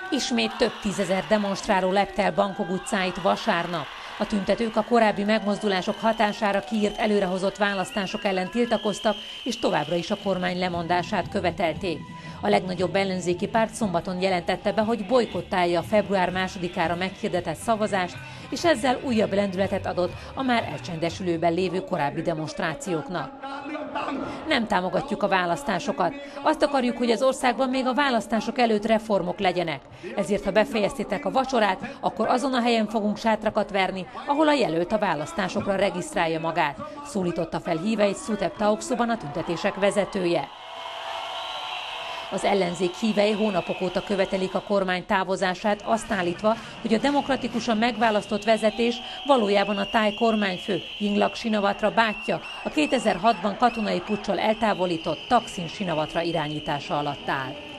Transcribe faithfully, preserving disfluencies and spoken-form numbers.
Ismét több tízezer demonstráló lepte el Bangkok utcáit vasárnap. A tüntetők a korábbi megmozdulások hatására kiírt előrehozott választások ellen tiltakoztak, és továbbra is a kormány lemondását követelték. A legnagyobb ellenzéki párt szombaton jelentette be, hogy bojkottálja a február másodikára meghirdetett szavazást, és ezzel újabb lendületet adott a már elcsendesülőben lévő korábbi demonstrációknak. Nem támogatjuk a választásokat. Azt akarjuk, hogy az országban még a választások előtt reformok legyenek. Ezért, ha befejeztétek a vacsorát, akkor azon a helyen fogunk sátrakat verni, ahol a jelölt a választásokra regisztrálja magát, szólította fel híveit Suthep Thaugsuban a tüntetések vezetője. Az ellenzék hívei hónapok óta követelik a kormány távozását, azt állítva, hogy a demokratikusan megválasztott vezetés valójában a táj kormányfő, Yingluck Shinawatra bátyja, a kétezer-hatban katonai puccsal eltávolított Thaksin Shinawatra irányítása alatt áll.